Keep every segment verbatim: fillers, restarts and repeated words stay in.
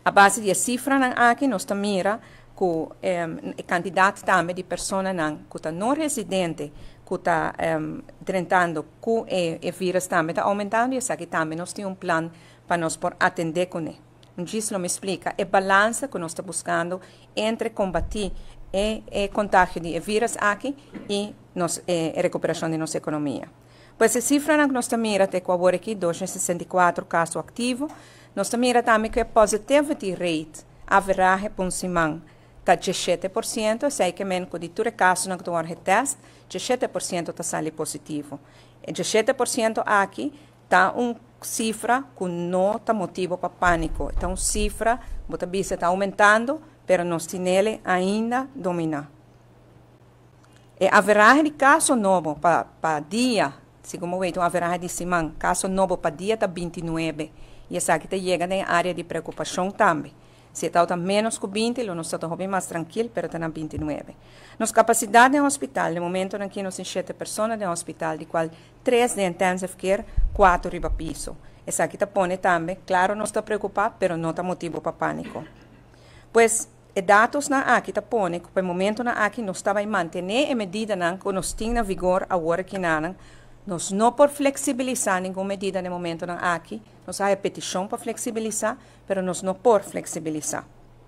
A base de cifra nan aqui nós mira com um, a quantidade também de pessoas nan que não residente que está um, tratando com o vírus também está aumentando e aqui também nós temos um plano para nós por atender com ele. Isso me explica a balança que nós estamos buscando entre combater o, o contágio de vírus aqui e nos, eh, a recuperação de nossa economia. Pois a cifra que nós mira até agora aqui, duzentos e sessenta e quatro casos ativos, nós mira também que a positivity rate, a veragem por semana, está dezessete por cento, sei que menos que de todos os casos que estão no teste, dezessete por cento está saindo positivo. E dezessete por cento aqui está uma cifra que não está motivo para pânico. Então, cifra, a vista está aumentando, mas nós temos ainda dominar. E a veragem de casos novos para dia, segundo eu, a veragem de semana, casos novos para dia está vinte e nove. E essa aqui chega na área de preocupação também. Se está menos que vinte, nós estamos bem mais tranquilos, mas está na vinte e nove. Nossa capacidade no hospital, no momento em que nós temos sete pessoas no hospital, de qual três de intensive care, quatro riba piso. Essa aqui está põe também, claro, não está preocupado, mas não está motivo para pânico. Pois, os dados na aqui está põe, que no momento na aqui nós estamos manter a medida que nós temos em vigor agora que não, nós não por flexibilizar nenhuma medida no momento na aqui, nós há petição para flexibilizar, mas nós não por flexibilizar.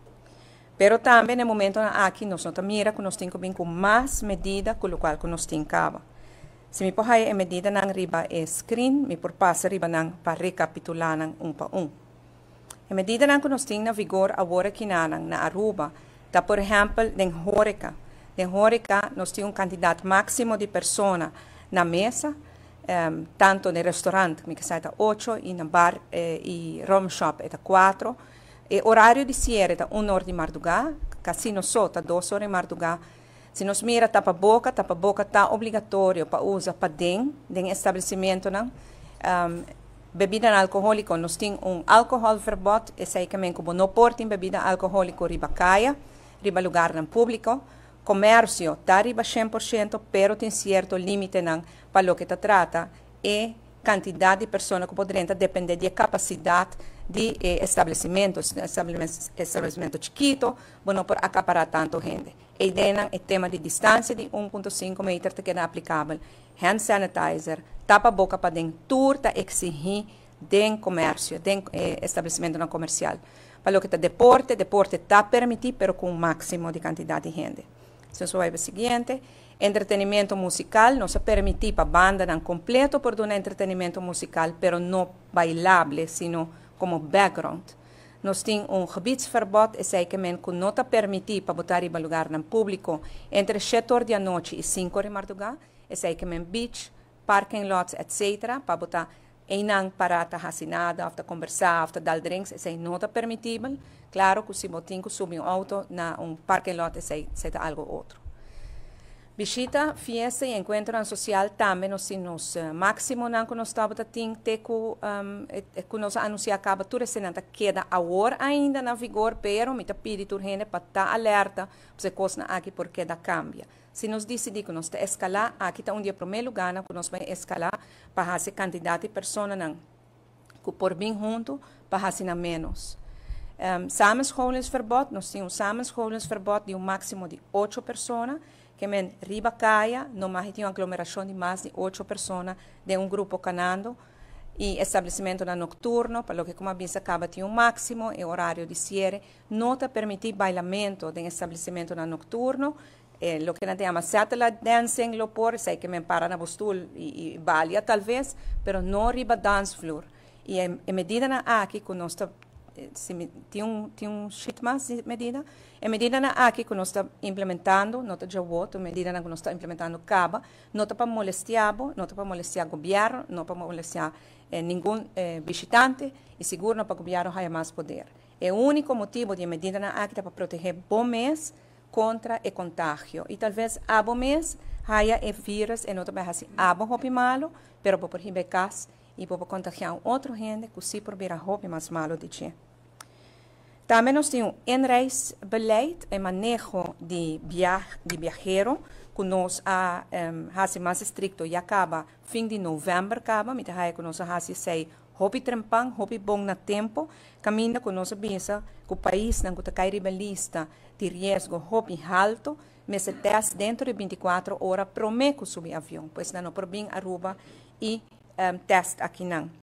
Pero também no momento na aqui nós não mira que nós temos que vir com mais medida com o qual que nós temos cabo. Se me por aí a medida na riba é screen, me por passa riba na para recapitular na um para um. A medida na que nós temos na vigor agora que não na Aruba, está por exemplo em Hórica. Em Hórica nós temos um candidato máximo de pessoas na mesa. Um, tanto no restaurante, que está oito, e no bar eh, e rum shop está quatro. E horário de cierre está uma hora de madrugada, casino só está duas horas de madrugada. Se nos mira tapa boca, tapa boca está obrigatório para usar para dentro do estabelecimento. Não? Um, bebida alcoólica, nós temos um álcool verbot, e sei que como não portem bebida alcoólica riba caia, riba lugar no público. Comércio está riba cem por cento, pero tem certo limite não, para o que se trata e quantidade de pessoas que poderiam depender da capacidade de eh, estabelecimentos, estabelecimento, estabelecimento chiquito, não por acaparar tanto gente. A ideia é o tema de distância de um vírgula cinco metros que é aplicável, hand sanitizer, tapa boca para dentro, tudo está exigir dentro comércio, dentro eh, estabelecimento não comercial. Para o que é deporte, deporte está permitido, pero com um máximo de quantidade de gente. Se nós vamos ao seguinte, entretenimento musical, não se permite para a banda não completo por um entretenimento musical, pero não bailable, sino como background. Nós temos um gebiedsverbod, é sei que não está permitido para botar em lugar no público entre sete horas da noite e cinco horas da madrugada, é sei que beach, parking lots, etcétera, para botar em não parada assinada, para conversar, para dar drinks, é não está permitido. Claro que se você tem que subir um auto na um parking lot, é algo outro. Visita, fiesta e encontro social também nós temos uh, máximo não que nós estamos tendo que um, que nós anunciamos acaba tudo isso não queda agora ainda na vigor, pero me pedi tur gente para estar alerta para coisa aqui porque da cambia. Se nós decidir que nós está escalar, aqui está um dia primeiro lugar que nós vai escalar para fazer quantidade de pessoas não que por bem junto para fazer menos. Um, samenschoolingsverbod, nós temos um samenschoolingsverbod de um máximo de oito pessoas, que men riba caia, não mais tem uma aglomeração de mais de oito pessoas de um grupo canando, e estabelecimento na nocturno, para o que como a bisa acaba tem um máximo, e horário de cierre, não está permitido bailamento de estabelecimento na nocturno, eh, lo que nós chamamos satellite dancing, lo por, sei que men para na postul e, e balia talvez, pero não riba dance floor. E a medida na aqui que nós está tem um tem um shit mais de medida a medida na aqui que nós está implementando não está já outro medida na que nós está implementando caba não está para molestar não está para molestar o governo não para molestar eh, nenhum eh, visitante e seguro não para o governo há mais poder é o único motivo de medida na aqui para proteger bom mês contra o contágio e talvez a bom mês haja o vírus e não está para assim a bom roupa malo pero para proteger casos e para contagiar outro gente que se por vir a roupa mais malo de dia. Também nós temos um inreisbeleid e manejo de, via de viajero, que nós um, fazemos mais estricto e acaba fim de novembro, acaba, mas que nós fazemos Hopi trempang, hopi bom na tempo, caminha com nossa bisa, que o país não está cair rebelista de risco hopi alto, mas se teste dentro de vinte e quatro horas, promete subir avião, pois não por bem Aruba e um, teste aqui não.